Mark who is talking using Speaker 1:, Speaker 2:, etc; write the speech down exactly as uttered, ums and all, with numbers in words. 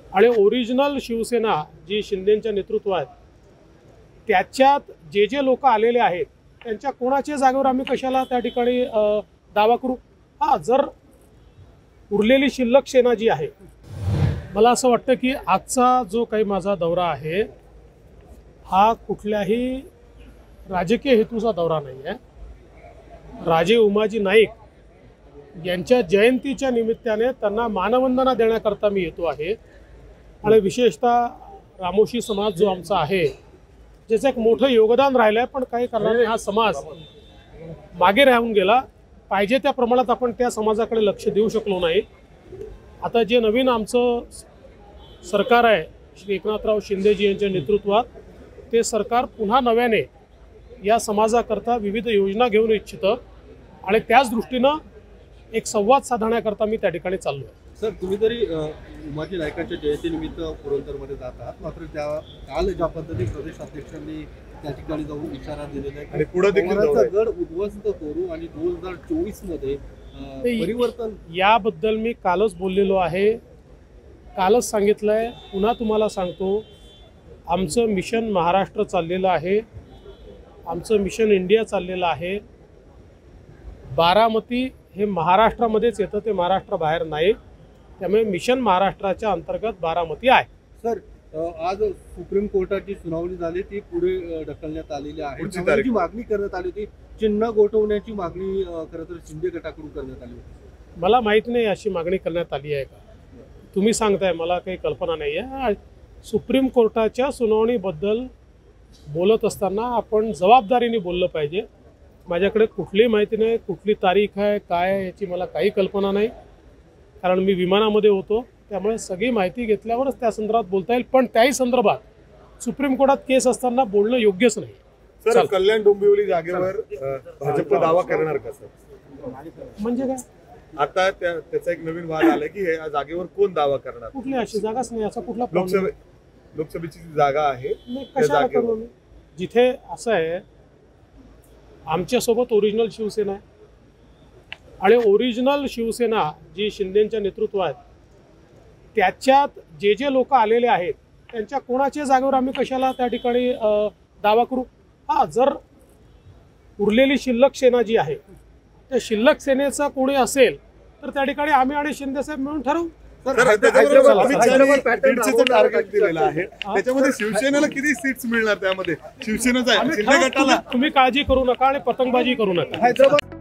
Speaker 1: आणि ओरिजिनल शिवसेना जी शिंदेच्या नेतृत्वात त्याच्यात जे जे लोक आलेले आहेत त्यांच्या कोणाच्या जागेवर आम्ही कशाला त्या ठिकाणी दावा करू। हा, जर उरलेली शिल्लक सेना जी आहे, मला असं वाटतं की आजचा जो काही माझा दौरा आहे हा कुठल्याही राजकीय हेतूचा दौरा नाही आहे। राजे उमाजी नाईक यांच्या जयंतीच्या निमित्ताने त्यांना मानवंदना देण्याकरता मी येतो आहे। आणि विशेषतः रामोशी समाज जो आमचा आहे, ज्याचं एक मोठं योगदान राहिलं आहे, पण काही कारणाने हा समाज मागे राहून गेला। पाहिजे त्या प्रमाणात आपण त्या समाजाकडे लक्ष देऊ शकलो नाही। आता जे नवीन आमचं सरकार आहे श्री एकनाथराव शिंदेजी यांच्या नेतृत्वात, ते सरकार पुन्हा नव्याने या समाजाकरता विविध योजना घेऊन इच्छितं आणि त्याच दृष्टीनं एक संवाद साधण्याकरता मी त्या ठिकाणी चाललो आहे।
Speaker 2: सर, तुम्ही तरी उमाजी नाईकांच्या जयंतीनिमित्त पुरंदरमध्ये जात आहात, मात्र त्या काल ज्या पद्धतीने प्रदेशाध्यक्षांनी त्या ठिकाणी जाऊन इशारा दिलेला आहे की गड उद्ध्वस्त करू आणि दोन हजार चोवीस मध्ये परिवर्तन,
Speaker 1: याबद्दल मी कालच बोललेलो आहे, कालच सांगितलंय, पुन्हा तुम्हाला सांगतो। आमचं मिशन महाराष्ट्र चाललेलं आहे, आमचं मिशन इंडिया चाललेलं आहे। बारामती हे महाराष्ट्रामध्येच येतं, ते महाराष्ट्राबाहेर नाही, त्यामुळे मिशन महाराष्ट्राच्या अंतर्गत बारामती आहे।
Speaker 2: सर, आज सुप्रीम कोर्टाची सुनावणी झाली, ती पुढे ढकलण्यात आलेली आहे। जी मागणी करण्यात आली होती, चिन्ह गोठवण्याची मागणी खरं तर शिंदे गटाकडून करण्यात आली होती।
Speaker 1: मला माहित नाही अशी मागणी करण्यात आली आहे का, तुम्ही सांगताय, मला काही कल्पना नाही आहे। सुप्रीम कोर्टाच्या सुनावणीबद्दल बोलत असताना आपण जबाबदारीने बोललं पाहिजे। माझ्याकडे कुठलीही माहिती नाही, कुठली तारीख आहे काय आहे याची मला काही कल्पना नाही, कारण मी विमानामध्ये होतो, त्यामुळे सगळी माहिती घेतल्यावरच त्या संदर्भात बोलता येईल। पण त्याही संदर्भात सुप्रीम कोर्टात केस असताना बोलणं योग्यच नाही।
Speaker 3: सर, कल्याण डोंबिवली जागेवर भाजप दावा करणार का सर?
Speaker 1: म्हणजे काय,
Speaker 3: आता त्याचा एक नवीन वाद आला की या जागेवर कोण दावा करणार?
Speaker 1: कुठली अशी जागाच नाही, असा कुठला
Speaker 3: लोकसभे लोकसभेची जागा आहे,
Speaker 1: कशाला करू मी? जिथे असं आहे, आमच्यासोबत ओरिजिनल शिवसेना आहे आणि ओरिजिनल शिवसेना जी शिंदेच्या नेतृत्वात त्याच्यात जे जे लोक आलेले आहेत त्यांच्या कोणाच्या जागेवर आम्ही कशाला त्या ठिकाणी दावा करू। हा, जर उरलेली शिल्लक सेना जी आहे त्या शिल्लक सेनेचा कोणी असेल तर त्या ठिकाणी आम्ही आणि शिंदे साहेब मिळून ठरवू।
Speaker 3: टार्गेट दिलेलं आहे, त्याच्यामध्ये शिवसेनेला किती सीट्स मिळणार? त्यामध्ये शिवसेनेचा
Speaker 1: तुम्ही काळजी करू नका आणि पतंगबाजी करू नका।